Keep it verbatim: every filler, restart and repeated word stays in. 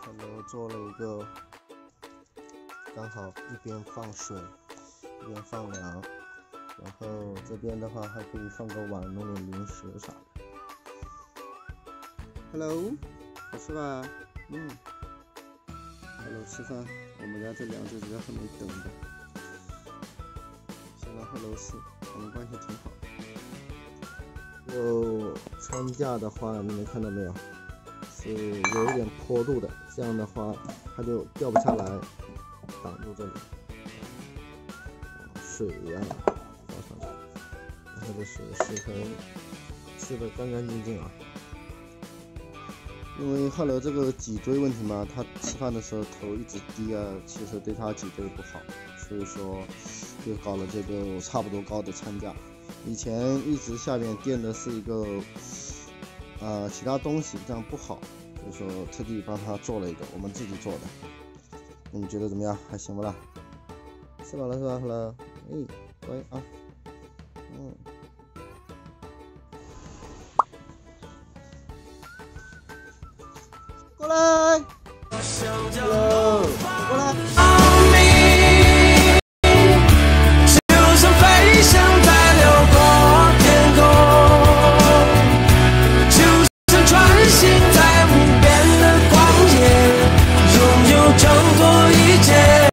可能做了一个刚好一边放水一边放粮，然后这边的话还可以放个碗弄点零食啥的。Hello， 好吃吧？嗯。Hello， 吃饭。我们家这两只在后面等着。现在 Hello 是，我们关系挺好。有餐架的话，你们看到没有？是有一点坡度的，这样的话它就掉不下来，挡住这里。水呀、啊，倒上去，然后这水是可以吃的干干净净啊。因为后来这个脊椎问题嘛，他吃饭的时候头一直低啊，其实对他脊椎不好，所以说就搞了这个差不多高的餐架。以前一直下面垫的是一个呃其他东西，这样不好，所以说特地帮他做了一个，我们自己做的。你们觉得怎么样？还行不啦？吃饱了是吧？好了，哎，乖啊，嗯。过来 ，Hello， 过来。